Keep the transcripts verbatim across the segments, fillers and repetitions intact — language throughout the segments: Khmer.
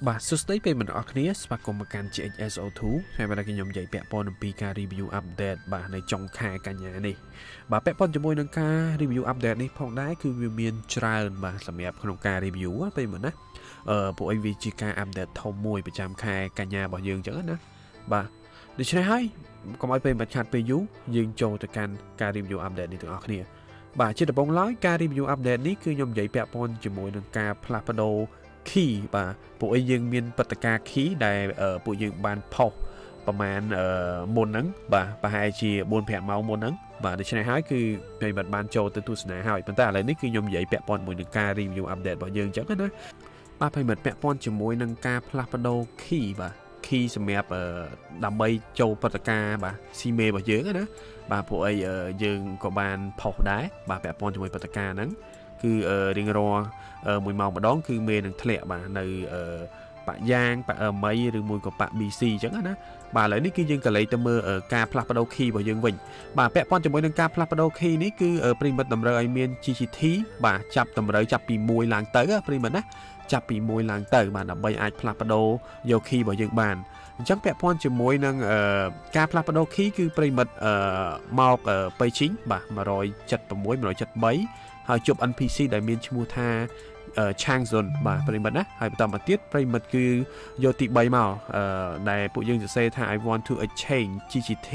បាទសួស្តីពេលមិនអរគ្នាស្វាគមន៍មកកាន់ จี เอ็กซ์ เอส โอ ทู ហើយបាទខ្ញុំនិយាយពាក់ព័ន្ធអំពីការ review update បាទនៅចុងខែកញ្ញានេះបាទពាក់ព័ន្ធជាមួយនឹងការ review update នេះផងដែរគឺវាមានច្រើនបាទសម្រាប់ក្នុងការ review ពេលមិនណាអឺពួកអីវាជាការ update ធំមួយប្រចាំខែកញ្ញារបស់យើងអញ្ចឹងណាបាទដូច្នេះហើយកុំឲ្យពេលមិនខាត់ពេលយូរយើងចូលទៅកាន់ការ review update នេះទាំងអស់គ្នាបាទជាដំបូងឡើយការ review update នេះគឺខ្ញុំនិយាយពាក់ព័ន្ធជាមួយនឹងការផ្លាស់ប្ដូរ key បាទពួកអីយើងមានបត្តការ key ដែលពួកយើងបានផុសប្រហែលមុនហ្នឹងបាទប្រហែលជា bốn 5 ម៉ោងមុនហ្នឹងបាទដូច្នេះហើយគឺពេលបាត់បានចូលទៅទស្សនាហើយប៉ុន្តែឥឡូវនេះគឺខ្ញុំនិយាយពាក់ព័ន្ធមួយនឹងការ review update របស់យើងអញ្ចឹងណាបាទពេលមិត្តពាក់ព័ន្ធជាមួយនឹងការផ្លាស់ប្ដូរ key បាទ key សម្រាប់ដើម្បីចូលបត្តការបាទ CMA របស់យើងណាបាទពួកអីយើងក៏បានផុសដែរបាទពាក់ព័ន្ធជាមួយបត្តការហ្នឹងគឺរៀងរាល់មួយម៉ោងម្ដងគឺមេនឹងធ្លាក់បាទនៅបាក់យ៉ាងបាក់អឺមីឬមួយក៏បាក់ ប៊ី ស៊ី អញ្ចឹងណាបាទឥឡូវនេះគឺយើងក៏លេខទៅមើលការផ្លាស់ប្ដូរ key របស់យើងវិញបាទពាក់ព័ន្ធជាមួយនឹងការផ្លាស់ប្ដូរ key នេះគឺប្រិមិត្តតម្រូវឲ្យមាន ជី ជី ធី បាទចាប់តម្រូវចាប់ពីមួយឡើងទៅប្រិមិត្តណាចាប់ពីមួយឡើងទៅបាទដើម្បីអាចផ្លាស់ប្ដូរយក key របស់យើងបានអញ្ចឹងពាក់ព័ន្ធជាមួយនឹងការផ្លាស់ប្ដូរ key គឺប្រិមិត្តមកបេជីងបាទmột bảy sáu một bảy baហើយជួប เอ็น พี ซี ដែលមានឈ្មោះថាឆាងស៊ុនបាទប្រិមិត្តណាហើយបន្តមកទៀតប្រិមិត្តគឺយកទី3មកដែលពួកយើងសរសេរថា I want to exchange ជី ជី ធី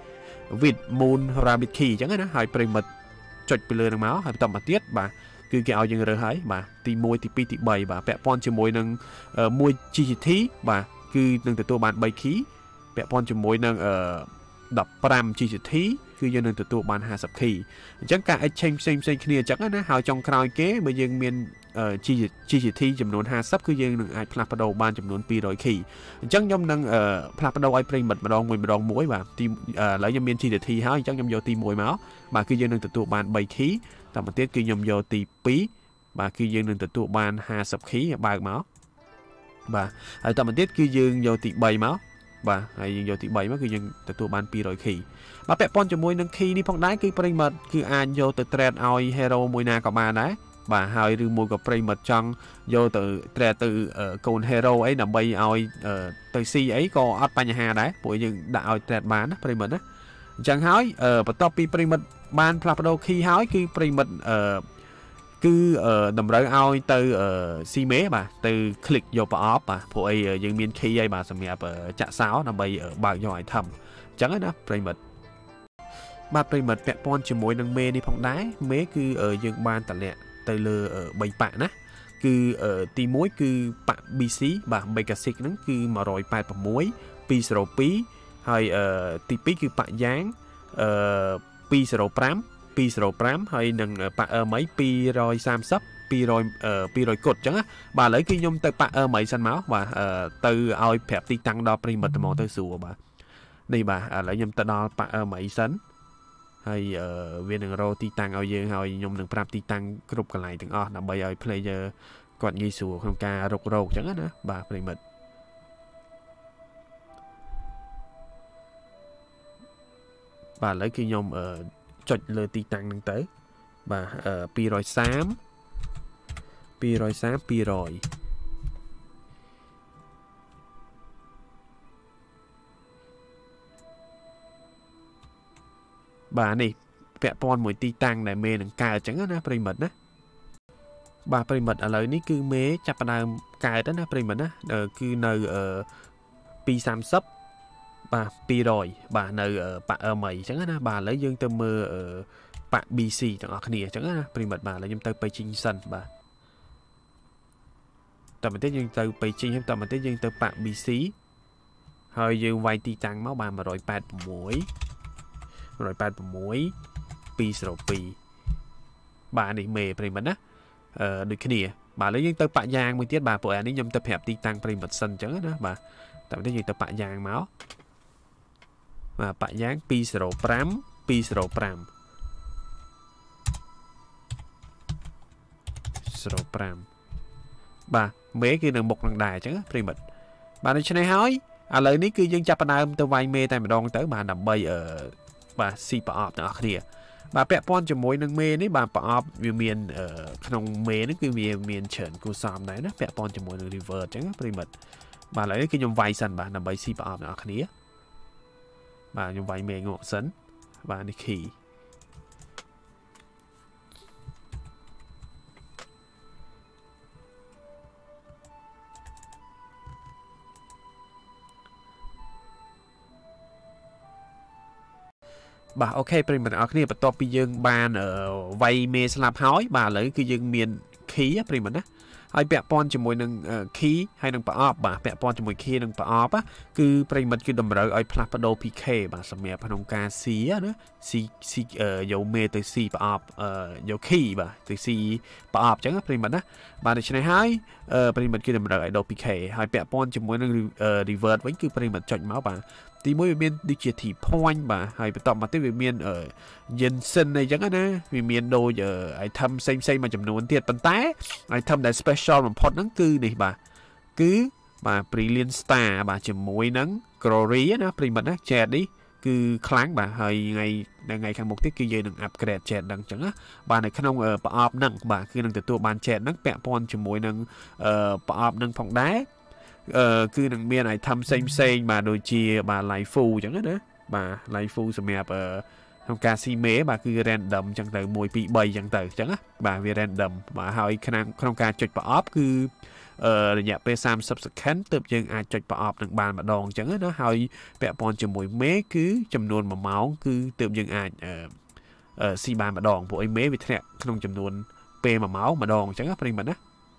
with moon rabbit key អញ្ចឹងណាហើយប្រិមិត្តចុចពីលើនឹងមកហើយបន្តមកទៀតបាទគឺគេឲ្យយើងរើសហើយបាទទី1ទី2ទី3បាទពាក់ព័ន្ធជាមួយនឹងមួយ ជី ជី ធី បាទគឺនឹងទទួលបាន3 key ពាក់ព័ន្ធជាមួយនឹង15 ជី ជី ធី គឺយើងនឹងទទួលបាន50 key អញ្ចឹងការ exchange ផ្សេងផ្សេងគ្នាអញ្ចឹងណាហើយចុងក្រោយគេបើយើងមាន ជី ជី ធី ចំនួន50គឺយើងនឹងអាចផ្លាស់ប្ដូរបានចំនួន200 key អញ្ចឹងខ្ញុំនឹងផ្លាស់ប្ដូរឲ្យប្រិមិត្តម្ដងមួយម្ដងមួយបាទទីឥឡូវខ្ញុំមាន ជី ធី ហើយអញ្ចឹងខ្ញុំយកទី1មកបាទគឺយើងនឹងទទួលបាន3 key តែមកទៀតគឺខ្ញុំយកទី2បាទគឺយើងនឹងទទួលបាន50 key បើកមកបាទហើយតែមកទៀតគឺយើងយកទី3មកបាទហើយយើងយកទី3មកគឺយើងទទួលបាន200 key បាទពាក់ព័ន្ធជាមួយនឹង key នេះផងដែរគឺប្រិមិត្តគឺអាចយកទៅ trade ឲ្យ hero មួយណាក៏បានដែរបាទហើយឬមួយក៏ប្រិមិត្តចង់យកទៅ trade ទៅកូន hero អីដើម្បីឲ្យទៅ C អីក៏អត់បញ្ហាដែរព្រោះយើងដាក់ឲ្យ trade បានណាប្រិមិត្តណាអញ្ចឹងហើយបន្ទាប់ពីប្រិមិត្តបានផ្លាស់ប្ដូរ key ហើយគឺប្រិមិត្តគឺតម្រូវឲ្យទៅ CMA បាទទៅ click យកប្រអប់បាទព្រោះអីយើងមាន key ហើយបាទសម្រាប់ចាក់សោដើម្បីបើកយក item អញ្ចឹងណាប្រិមិត្តបាទប្រិមិត្តពាក់ព័ន្ធជាមួយនឹងមេនេះផងដែរមេគឺយើងបានតម្លាក់ទៅលើ3ប៉ាក់ណាគឺទី1គឺប៉ាក់ ប៊ី ស៊ី បាទ Megasic ហ្នឹងគឺmột tám sáu 202ហើយទី2គឺប៉ាក់យ៉ាង205 205ហើយនឹងប៉ាក់អឺមី230 200 200គុតអញ្ចឹងណាបាទឥឡូវគឺខ្ញុំទៅប៉ាក់អឺមីសិនមកបាទទៅឲ្យប្រាប់ទីតាំងដល់ប្រិមិត្តហ្មងទៅស្រួលបាទនេះបាទឥឡូវខ្ញុំទៅដល់ប៉ាក់អឺមីសិនហើយវានឹងរកទីតាំងឲ្យយើងហើយខ្ញុំនឹងប្រាប់ទីតាំងគ្រប់កន្លែងទាំងអស់ដើម្បីឲ្យ player គាត់ងាយស្រួលក្នុងការរករកអញ្ចឹងណាបាទប្រិមិត្តបាទឥឡូវគឺខ្ញុំចុចលើទីតាំងហ្នឹងទៅបាទ230 230 200បាទនេះពាក់ព័ន្ធមួយទីតាំងដែលមេនឹងកើតអញ្ចឹងណាប្រិមិត្តណាបាទប្រិមិត្តឥឡូវនេះគឺមេចាប់ផ្ដើមកើតណាប្រិមិត្តណាគឺនៅ230បាទ200បាទនៅប៉ាក់អឺមីអញ្ចឹងណាបាទឥឡូវយើងទៅមើលប៉ាក់ ប៊ី ស៊ី ទាំងអស់គ្នាអញ្ចឹងណាប្រិមិត្តបាទឥឡូវខ្ញុំទៅបេជីងសិនបាទតែមិនទេយើងទៅបេជីងហើយតែមិនទេយើងទៅប៉ាក់ ប៊ី ស៊ី ហើយយើងវាយទីតាំងមកបាទmột tám sáu một tám sáu202បាទនេះមេប្រិមិត្តណាអឺដូចគ្នាបាទឥឡូវយើងទៅប៉ាក់យ៉ាងមួយទៀតបាទព្រោះអានេះខ្ញុំទៅប្រាប់ទីតាំងប្រិមិត្តសិនអញ្ចឹងណាបាទតែមិនទេយើងទៅប៉ាក់យ៉ាងមកបាទប៉ាក់យ៉ាង205 205 05បាទមេគឺនៅមុខនឹងដែរអញ្ចឹងប្រិមិត្តបាទដូច្នេះហើយឥឡូវនេះគឺយើងចាប់ផ្ដើមទៅវាយមេតែម្ដងទៅបាទដើម្បីអឺបាទស៊ីប្រអប់ទាំងអស់គ្នា bà bẹ pon cho mối nâng mê này bà bỏ vì miền ở trong mê nó cứ vì miền trởn cô xòm đấy nó bẹ pon cho mối nâng river chẳng có mật bà lấy cái nhom vay sần bà nằm bay si bỏ nó khía bà nhom vay mê ngộ sấn bà đi khỉ bà ok mình mình ở cái này bắt top dương bàn ở vay mê slap hói bà lấy cái dương miền khí á mình á hay bẹ pon cho môi nâng khí hay nâng bà ọp bà bẹ pon cho môi khí nâng bà ọp á cứ mình mình cứ đầm rỡ ở plapado pk bà sầm mẹ phản ca xí á nữa xí xí ở dầu mê từ xí bà ọp ở dầu khí bà từ xí bà ọp chẳng á mình mình á bà để cho này hai mình mình cứ đầm rỡ ở đâu pk hay bẹ pon cho môi nâng revert vẫn cứ mình mình chọn máu bà thì mỗi miền đi chia thì point bà hay bắt tập mà tới về miền ở dân sinh này chẳng á nè vì miền đôi giờ ai thăm xem xem mà chấm nón tiệt bàn té ai thăm đại special mà pot nắng cư này bà cứ bà brilliant star bà chấm môi nắng glory á nó mình á chẹt đi cứ kháng bà hay ngày ngày khang một tiết cứ dây đừng upgrade chẹt đằng chẳng á bà này khăn ông ở bà ọp nắng bà cứ đừng từ tua bàn chẹt nắng bẹ pon chấm môi nắng ở bà ọp nắng phòng đá ờ cứ đằng miền này thăm xem xem mà đôi chia bà lại phù chẳng hết đó bà lại phù sầm mẹp ở trong ca si mế bà cứ random chẳng từ mùi bị bầy chẳng từ chẳng á bà vì random bà hỏi khả năng trong ca chụp bà off cứ ờ nhà p sam subsequent tự nhiên ai chụp bà off đằng bàn mà đòn chẳng á nó hỏi bẹ pon cho mùi mế cứ chầm nôn mà máu cứ tự nhiên ai ờ ờ si bàn mà đòn bộ ấy mế vì thế không chầm nôn p mà máu mà đòn chẳng á phải mình á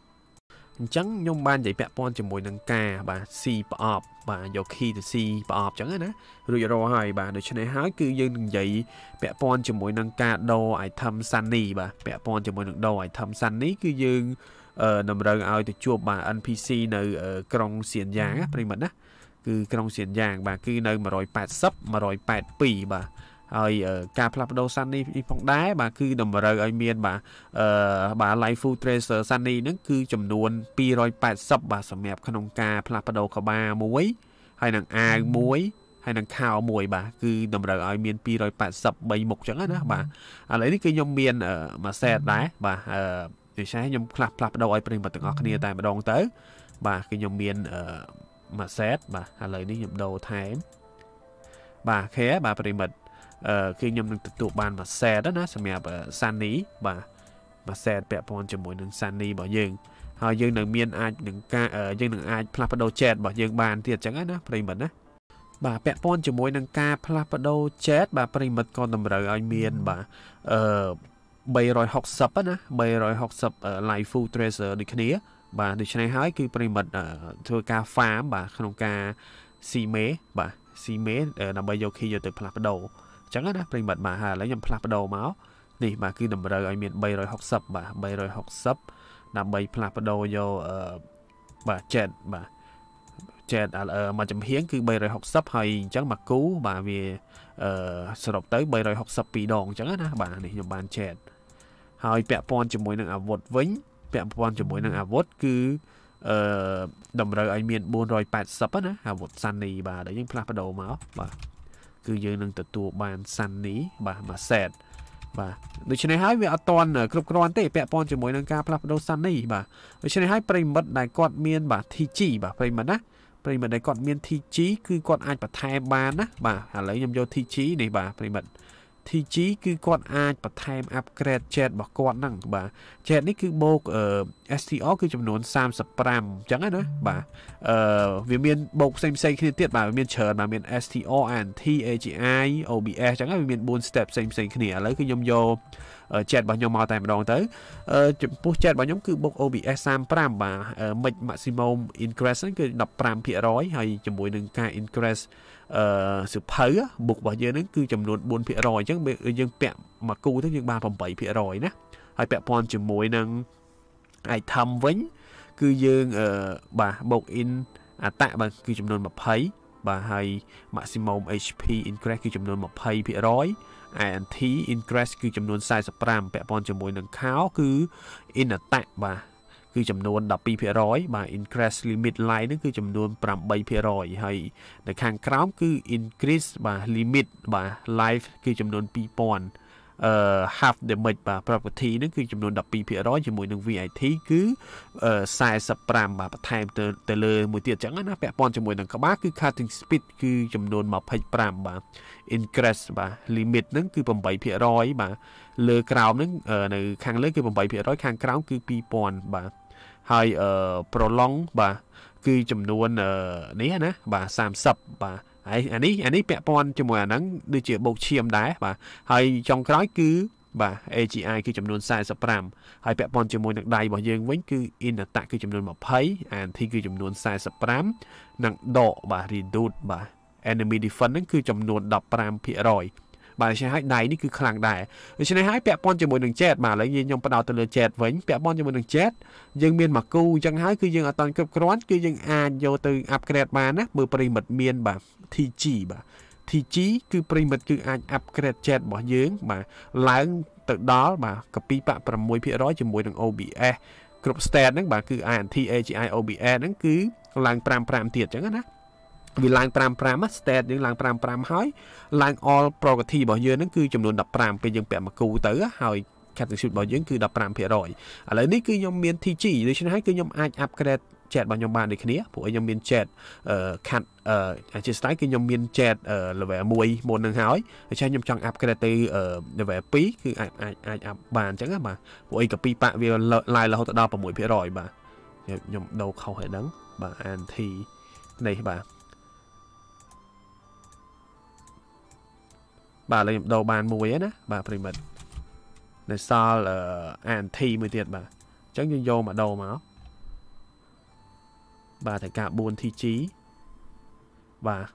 chẳng nhung ban vậy bẹ pon cho mùi nâng ca bà si bà ọp bà dầu khi từ si bà ọp chẳng á rồi rồi hỏi bà được cho này hái cứ dân vậy bẹ pon cho mùi nâng ca đô ai thăm sunny bà bẹ pon cho mùi nâng đô ai thăm sunny cứ dân nằm rơi ai từ chùa bà en pê xê nơi ở trong xiên giang á mình á cứ trong xiên giang bà cứ nơi mà rồi bạt sấp mà rồi bạt pì bà rồi ở ca plapado sunny phong đá bà cứ nằm rơi ở miền bà bà lại full tracer sunny nó cứ chấm nuôn pi rồi bạt sấp bà sầm mẹp khăn ca plapado có ba muối hay nàng a muối hay nàng khao muối bà cứ nằm rơi ở miền pi rồi bạt sấp bảy mục chẳng á bà à lấy cái nhom miền ở mà xe đá bà thì sáng nhom clap clap đâu ai bên mà từng ngọc kia tại mà đòn tới bà cái nhom miền ở mà xét bà à lời đi nhom đầu thém bà khé bà bên mình khi nhom được tụ bàn mà xe đó nó sẽ mẹ bà sunny bà mà xe bẹ pon cho mỗi nâng sunny bảo dương hồi dương nâng miền ai nâng ca ở dương nâng ai plapado chat bảo dương bàn thiệt chẳng á nó bên mình á bà bẹ pon cho mỗi nâng ca plapado chat bà bên mình còn tầm rời ai miền bà ờ bay rồi học sập á nè bay rồi học sập ở lại full tracer đi kia bà đi trên hái cứ prime mật ở thưa ca phá bà không ca xi mế bà xi mế ở nằm bây giờ khi giờ từ plapado chẳng á prime mật mà hà lấy nhầm plapado máu nè bà cứ nằm rồi ở miền bay rồi học sập bà bay rồi học sập nằm bay plapado vô ở bà chẹt bà chẹt ở mà chấm hiến cứ bay rồi học sập hay chẳng mặc cứu bà vì ờ sờ đọc tới bay rồi học sập bị đòn chẳng á bà này nhầm bàn chẹt hỏi bẹ pon cho mỗi nâng à vột vĩnh bẹ pon cho mỗi nâng à vột cứ đầm rơi ở miền buôn rồi bạt sập á nè à vột sunny bà để những plapado máu bà cứ như nâng từ tụ bàn sunny bà mà sẹt bà được cho này hái về toàn ở club con tệ bẹ pon cho mỗi nâng ca plapado sunny bà được cho này hái prime mất đại con miền bà thi chỉ bà prime mất á prime mất đại con miền thi chí cứ con ai bà thay bàn á bà à lấy nhầm vô thi chí này bà prime mất thì chí cứ con ai bắt thêm upgrade chat bảo con năng bà chat này cứ bốc ở ét tê o cứ chấm nón sam spam chẳng ấy nữa bà ờ vì miền bốc xem xem khi tiết bà miền chờ bà miền ét tê o and thagi obs chẳng ấy miền bốn step xem xem khi này lấy cái nhom vô ở chat bảo nhom màu tại mà đòn tới ờ post chat bảo nhóm cứ bốc obs sam pram bà ờ mình maximum increase cứ đập pram phía rói hay chấm mũi nâng ca increase sự phơi á buộc vào giờ nó cứ chấm nốt bốn phía rồi chứ bây giờ bẹ mà cu tới những ba phần bảy phía rồi nè hay bẹ pon chấm môi năng ai thầm vĩnh cứ dương ở bà bộc in à tạ bà cứ chấm nốt mà phơi bà hay maximum hát pê increase cứ chấm nốt mà phơi phía rồi and t increase cứ chấm nốt size spam bẹ pon chấm môi năng kháo cứ in à tạ bàคือจำนวนดับปีเพียร้อยบ่า increase limit line นั่นคือจำนวนปรับใบเพียร้อยให้ในข้างคราวคือ increase บ่า limit บ่า life คือจำนวนปีปอน half damage បាទ property ហ្នឹងគឺចំនួន ដប់ពីរភាគរយ ជាមួយនឹង วี ไอ ที គឺ สี่สิบห้า បាទបន្ថែមទៅទៅលើមួយទៀតអញ្ចឹងណាពាក់ព័ន្ធជាមួយនឹងក្បាលគឺ cutting speed គឺចំនួន ยี่สิบห้า បាទ increase បាទ limit ហ្នឹងគឺ แปดភាគរយ បាទលើក្រោមហ្នឹងនៅខាងលើគឺ แปดភាគរយ ខាងក្រោមគឺ two thousand បាទហើយ prolong បាទគឺចំនួននេះណាបាទ thirty បាទហើយអានេះអានេះពាក់ព័ន្ធជាមួយអាហ្នឹងដូចជាបូកឈាមដែរបាទហើយចុងក្រោយគឺបាទ เอ จี ไอ គឺចំនួន สี่สิบห้า ហើយពាក់ព័ន្ធជាមួយនឹងដៃរបស់យើងវិញគឺ in attack គឺចំនួន twenty អាន T គឺចំនួន สี่สิบห้า និងដកបាទ reduce បាទ enemy defense ហ្នឹងគឺចំនួន fifteenភាគរយ បាទដូច្នេះហើយដៃនេះគឺខ្លាំងដែរដូច្នេះហើយពាក់ព័ន្ធជាមួយនឹង jet បាទឥឡូវយើងខ្ញុំបដោតទៅលើ jet វិញពាក់ព័ន្ធជាមួយនឹង jet យើងមានមួយគូអញ្ចឹងហើយគឺយើងអត់តាន់គ្រប់គ្រាន់គឺយើងអាចយកទៅ upgrade បានណាមើលប្រិមិត្តមានបាទ ที จี បាទ ที จี គឺប្រិមិត្តគឺអាច upgrade jet របស់យើងបាទឡើងទៅដល់បាទកពីបាក់ sixភាគរយ ជាមួយនឹង អូ ប៊ី เอส គ្រប់ stat ហ្នឹងបាទគឺ អាន ที เอ จี ไอ អូ ប៊ី เอส ហ្នឹងគឺឡើង five five ទៀតអញ្ចឹងណាវាឡើង five five ណា stat យើងឡើង five five ហើយឡើង all property របស់យើងហ្នឹងគឺចំនួន fifteen ពេលយើងពាក់មួយគូទៅហើយ cutting speed របស់យើងគឺ fifteenភាគរយ ឥឡូវនេះគឺខ្ញុំមាន ที จี ដូច្នេះហើយគឺខ្ញុំអាច upgrade jet របស់ខ្ញុំបានដូចគ្នាព្រោះខ្ញុំមាន jet អឺ cut អឺជាស្ដាយគឺខ្ញុំមាន jet level oneមុននឹងហើយដូច្នេះខ្ញុំចង់ upgrade ទៅ level two គឺអាចអាចអាច up បានអញ្ចឹងណាបាទព្រោះអីកាពីប៉ាក់វាឡាយរហូតដល់sixភាគរយ បាទខ្ញុំដូរខុសហើយហ្នឹងបាទ anti នេះបាទបាទឥឡូវខ្ញុំដូរបានមួយហើយណាបាទប្រិមិត្តនៅសល់ anti មួយទៀតបាទអញ្ចឹងយើងយកមកដូរមកបាទតែការfour ที จี បាទ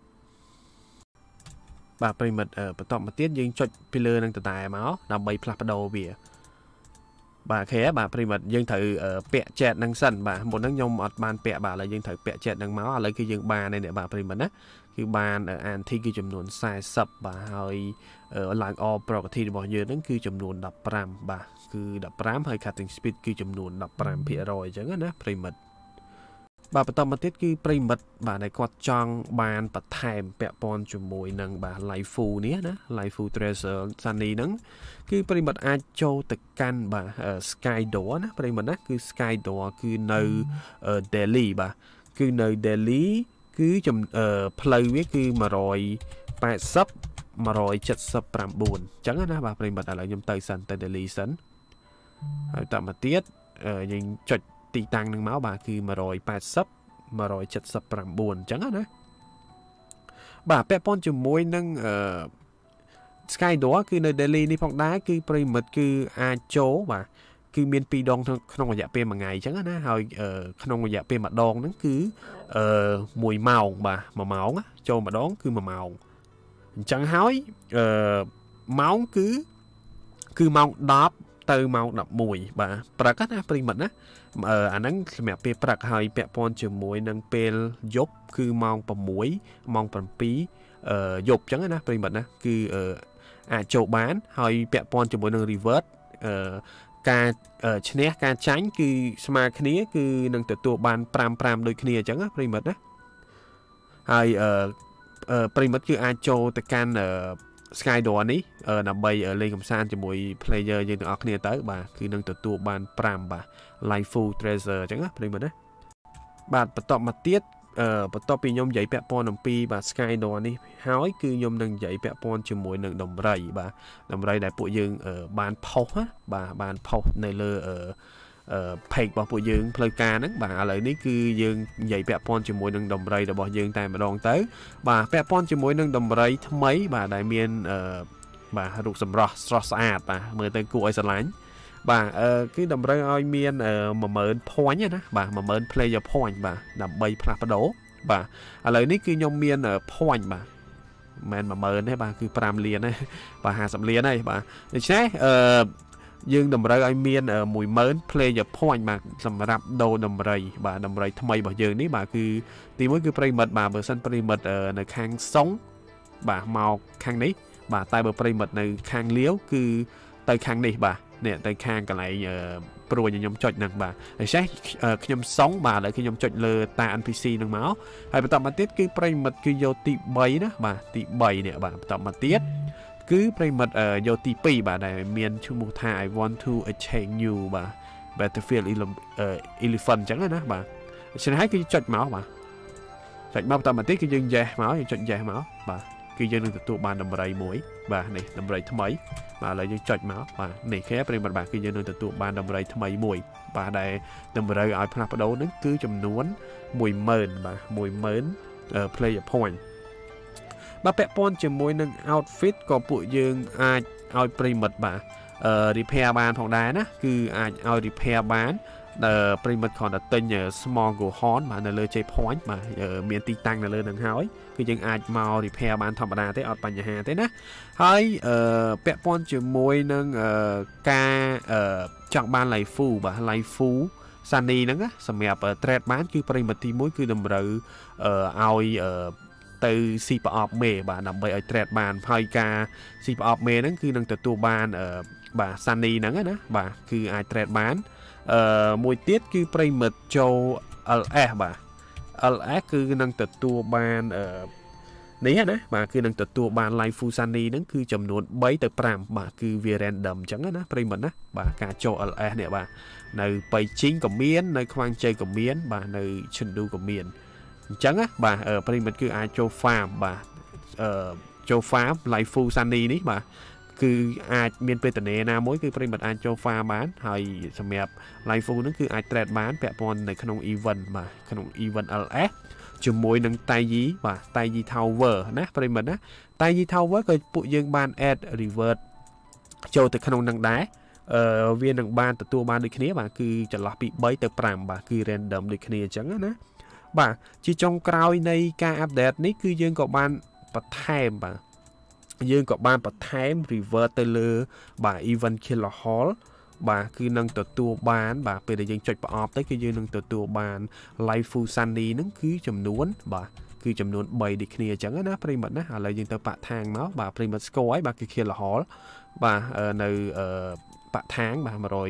បាទប្រិមិត្តបន្តមកទៀតយើងចុចពីលើនឹងដដែលមកដើម្បីផ្លាស់ប្ដូរវាបាទអូខេបាទប្រិមិត្តយើងត្រូវពាក់ jet ហ្នឹងសិនបាទមុនហ្នឹងខ្ញុំអត់បានពាក់បាទឥឡូវយើងត្រូវពាក់ jet ហ្នឹងមកឥឡូវគឺយើងបានហើយនេះបាទប្រិមិត្តណាគឺបាន anti គឺចំនួន forty បាទហើយឡើង all property របស់យើងហ្នឹងគឺចំនួន fifteen បាទគឺfifteenហើយ cutting speed គឺចំនួន fifteenភាគរយ អញ្ចឹងណាប្រិមិត្តបាទបន្តមកទៀតគឺប្រិមិត្តបាទដែលគាត់ចង់បានបន្ថែមពាក់ព័ន្ធជាមួយនឹងបាទ live full នេះណា live full treasure sunny ហ្នឹងគឺប្រិមិត្តអាចចូលទៅកាន់បាទ sky door ណាប្រិមិត្តណាគឺ sky door គឺនៅ Delhi បាទគឺនៅ Delhi គឺផ្លូវវាគឺone eighty one seventy-nine អញ្ចឹងណាបាទប្រិមិត្តឥឡូវខ្ញុំទៅសិនទៅ Delhi សិនហើយតមកទៀតយើងចុចទីតាំងនឹងមកបាទគឺone eighty one seventy-nine អញ្ចឹងណាបាទពាក់ព័ន្ធជាមួយនឹងអឺ Sky Door គឺនៅ Delhi នេះផងដែរគឺប្រិមិត្តគឺអាចចូលបាទគឺមានពីរដងក្នុងរយៈពេលមួយថ្ងៃអញ្ចឹងណាហើយក្នុងរយៈពេលម្ដងហ្នឹងគឺអឺoneម៉ោងបាទoneម៉ោងចូលម្ដងគឺoneម៉ោងអញ្ចឹងហើយអឺម៉ោងគឺគឺម៉ោងtenទៅម៉ោងelevenបាទព្រឹកណាប្រិមិត្តណាអាហ្នឹងសម្រាប់ពេលព្រឹកហើយពាក់ព័ន្ធជាមួយនឹងពេលយប់គឺម៉ោងsixម៉ោងsevenអឺយប់អញ្ចឹងណាប្រិមិត្តណាគឺអាចចូលបានហើយពាក់ព័ន្ធជាមួយនឹង revert អឺការឈ្នះការចាញ់គឺស្មើគ្នាគឺនឹងទទួលបានfive fiveដូចគ្នាអញ្ចឹងណាប្រិមិត្តណាហើយអឺប្រិមិត្តគឺអាចចូលទៅកាន់ Sky Door នេះដើម្បីលេងកម្សាន្តជាមួយ player យើងទាំងអស់គ្នាទៅបាទគឺនឹងទទួលបានfiveបាទ live full treasure អញ្ចឹងណាប្រិមិត្តណាបាទបន្តមកទៀតអឺបន្ទាប់ពីខ្ញុំនិយាយពាក់ព័ន្ធអំពីបាទ Sky Door នេះហើយគឺខ្ញុំនឹងនិយាយពាក់ព័ន្ធជាមួយនឹងដំរីបាទដំរីដែលពួកយើងបានផុសណាបាទបានផុសនៅលើអឺអឺ page របស់ពួកយើងផ្លូវការហ្នឹងបាទឥឡូវនេះគឺយើងនិយាយពាក់ព័ន្ធជាមួយនឹងដំរីរបស់យើងតែម្ដងទៅបាទពាក់ព័ន្ធជាមួយនឹងដំរីថ្មីបាទដែលមានអឺបាទរូបសម្រស់ស្រស់ស្អាតបាទមើលទៅគួរឲ្យស្រឡាញ់បាទអឺគឺតម្រូវឲ្យមានone thousand ភ័ញណាបាទone thousand player ភ័ញបាទដើម្បីផ្លាស់ប្ដូរបាទឥឡូវនេះគឺខ្ញុំមានភ័ញបាទមិនមែនone thousandទេបាទគឺfiveលានទេបាទfiftyលានហើយបាទដូច្នេះអឺយើងតម្រូវឲ្យមានone thousand player point បាទសម្រាប់ដូរដំរីបាទដំរីថ្មីរបស់យើងនេះបាទគឺទីមួយគឺប្រិមិត្តបាទបើសិនប្រិមិត្តនៅខាងសុងបាទមកខាងនេះបាទតែបើប្រិមិត្តនៅខាងលាវគឺទៅខាងនេះបាទនេះទៅខាងកន្លែងព្រួយខ្ញុំចុចហ្នឹងបាទដូច្នេះខ្ញុំសុងបាទឥឡូវខ្ញុំចុចលើតា en pi si ហ្នឹងមកហើយបន្តមកទៀតគឺប្រិមិត្តគឺយកទីthreeណាបាទទីthreeនេះបាទបន្តមកទៀត cứ bây mật ở vô tí pi bà này miền chung một thà I want to exchange you bà Battlefield Elephant chẳng hạn đó bà xin hãy cái chọn máu bà chọn máu tao mà tiếc cái dân dè máu chọn dè máu bà cái dân được tụ bàn đầm rầy mũi bà này đầm rầy thâm ấy bà lại dân chọn máu bà này khé bây mật bà cái dân được tụ bàn đầm rầy thâm ấy mũi bà đây đầm rầy ở phần đấu nó cứ chấm nuốn mùi mờn bà mùi mớn ở player point bà pẹ pon chỉ mùi nâng outfit có bụi dương ai ao bây mật bà repair bàn phòng đá ná cứ ai ao repair bán ờ primat còn là tên nhờ small go horn mà nó lơ chơi point mà ở miền tây tăng là lơ đằng hói cứ chừng ai mau repair bàn thầm đa thế ở bàn nhà hàng thế ná hơi ờ pẹ pon chỉ môi nâng ờ ca ờ chọn ban lầy phù bà lầy phú sunny nâng á sầm mẹp ở trade bán cứ primat thì mối cứ đầm rự ờ ao ờ từ si pop mê bà nằm bay ở trade bàn hơi ca si pop mê nâng cứ nâng từ tua ban ở bà sunny nâng á ná bà cứ ai trade bán mùi tiết cứ prey mật châu lờ ét bà lờ ét cứ nâng tật tua ban ở ní hả bà cứ nâng tật tua ban live full sunny nâng cứ chầm nuốt bấy tờ pram bà cứ về random chẳng á prey mật á bà cả châu lờ ét nè bà nơi bày chính của miến nơi khoang chơi của miến bà nơi chân đu của miến chẳng á bà ở prey mật cứ ai châu farm bà ở châu farm live full sunny ní bà cứ ai miền Tây này na mỗi cứ prey mật ai châu pha bán hay sầm mẹp live full nó cứ ai trade bán pẹ ponในขนม event màขนม event lờ ét ជាមួយ នឹង tay dí បាទ tay dí tower ណា ប្រិមិត្ត ណា tay dí tower ក៏ពួកយើងបាន add revert ចូលទៅក្នុងនឹងដែរអឺវានឹងបានទទួលបានដូចគ្នាបាទគឺចន្លោះពី3ទៅ5បាទគឺ random ដូចគ្នាអញ្ចឹងណាបាទជាចុងក្រោយនៃការ update នេះគឺយើងក៏បានបន្ថែមបាទយើងក៏បានបន្ថែម revert ទៅលើបាទ event killer hall បាទគឺនឹងទទួលបានបាទពេលដែលយើងចុចប្រអប់ទៅគឺយើងនឹងទទួលបាន live full sunny ហ្នឹងគឺចំនួនបាទគឺចំនួន3ដូចគ្នាអញ្ចឹងណាប្រិមិត្តណាឥឡូវយើងទៅបាក់ທາງមកបាទប្រិមិត្តស្គាល់ហើយបាទគឺ killer hall បាទនៅអឺបាក់ທາງបាទ197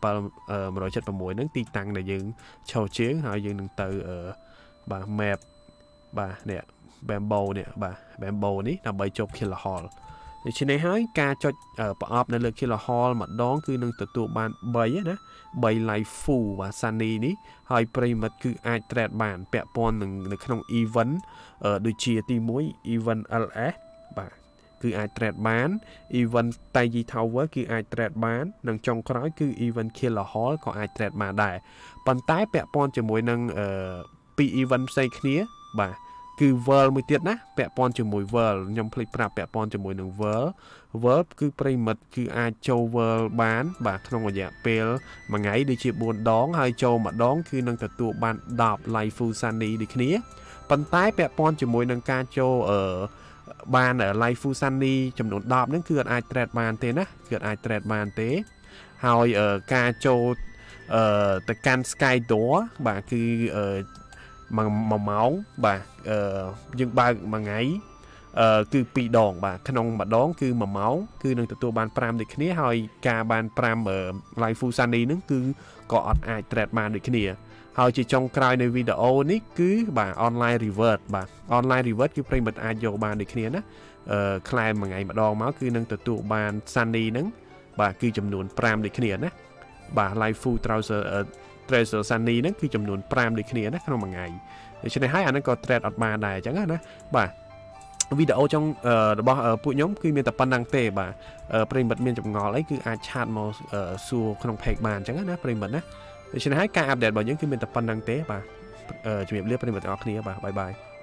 176ហ្នឹងទីតាំងដែលយើងឈរជើងហើយយើងនឹងទៅអឺបាទ map បាទនេះ Bamboo នេះបាទ Bamboo នេះដើម្បីចូល Killer Hall ដូច្នេះហើយការចុចប្រអប់នៅលើ Killer Hall ម្ដងគឺនឹងទទួលបាន3ណា3 live full បាទ Sunny នេះហើយប្រិមិត្តគឺអាច trade បានពាក់ព័ន្ធនឹងនៅក្នុង event ដូចជាទី1 event lờ ét បាទគឺអាច trade បាន event Taiji Tower គឺអាច trade បាននិងចុងក្រោយគឺ event Killer Hall ក៏អាច trade បានដែរប៉ុន្តែពាក់ព័ន្ធជាមួយនឹងពី event ផ្សេងគ្នាបាទគឺ world មួយទៀតណាពាក់ព័ន្ធជាមួយ world ខ្ញុំភ្លេចប្រាប់ពាក់ព័ន្ធជាមួយនឹង world world គឺប្រិមិត្តគឺអាចចូល world បានបាទក្នុងរយៈពេលមួយថ្ងៃដូចជា4ដងហើយចូលម្ដងគឺនឹងទទួលបាន10 live full sunny ដូចគ្នាប៉ុន្តែពាក់ព័ន្ធជាមួយនឹងការចូលអឺបាន live full sunny ចំនួន10ហ្នឹងគឺអាច trade បានទេណាគឺអាច trade បានទេហើយការចូលអឺទៅកាន់ sky door បាទគឺអឺមួយម៉ោងបាទអឺយើងបើកមួយថ្ងៃអឺគឺពីរដងបាទក្នុងម្ដងគឺមួយម៉ោងគឺនឹងទទួលបាន5ដូចគ្នាហើយការបាន5 live full sunny ហ្នឹងគឺក៏អត់អាច trade បានដូចគ្នាហើយជាចុងក្រោយនៃវីដេអូនេះគឺបាទ online revert បាទ online revert គឺប្រិមិត្តអាចយកបានដូចគ្នាណាអឺខ្លែមមួយថ្ងៃម្ដងមកគឺនឹងទទួលបាន sunny ហ្នឹងបាទគឺចំនួន5ដូចគ្នាណាបាទ live full trouser Treasure Sunny ហ្នឹងគឺចំនួន5ដូចគ្នាណាក្នុងមួយថ្ងៃដូច្នេះហើយអាហ្នឹងក៏ trade អត់បានដែរអញ្ចឹងណាបាទវីដេអូចុងរបស់ពួកខ្ញុំគឺមានតែប៉ុណ្្នឹងទេបាទប្រិមិត្តមានចម្ងល់អីគឺអាចឆាតមកសួរក្នុង page បានអញ្ចឹងណាប្រិមិត្តណាដូច្នេះហើយការ update របស់យើងគឺមានតែប៉ុណ្្នឹងទេបាទជំរាបលាប្រិមិត្តទាំងអស់គ្នាបាទបាយបាយ